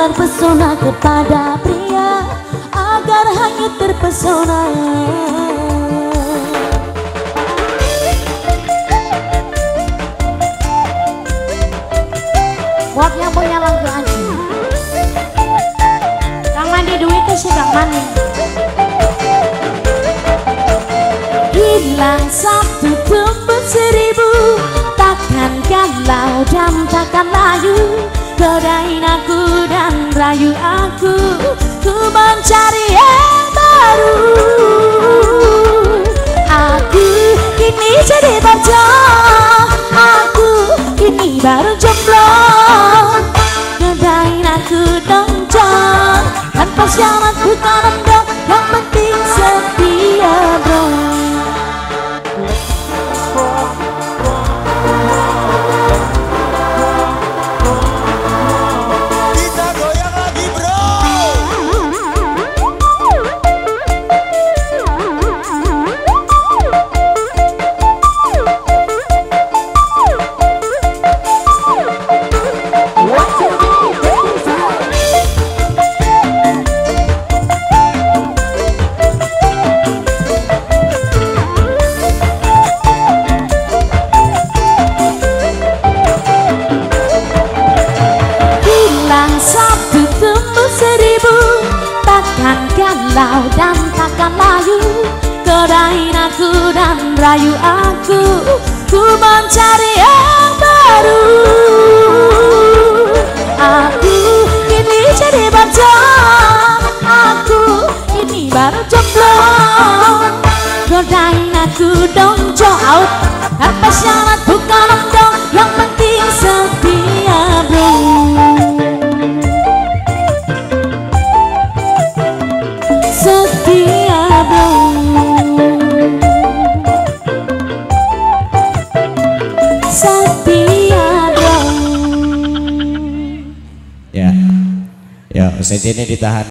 terpesona kepada pria agar hanyut terpesona. Buat yang punya lagu aja. Kang mandi duit sih Kang mandi. Hilang satu tumbuh seribu, takkan galau dan takkan layu. Godain aku dan rayu aku, ku mencari yang baru. Aku kini jadi bocah, aku kini baru jomblo. Godain aku dong John, tanpa syarat bukan endok, yang penting setia bro. Takkan galau dan takkan layu, godain aku dan rayu aku, ku mencari yang baru. Aku kini jadi bocah, aku kini baru jomblo. Godain aku dong out, tanpa syarat bukan dong, yang penting setia bro. Setia bro, setia bro. Ya, ya, Senti ini ditahan.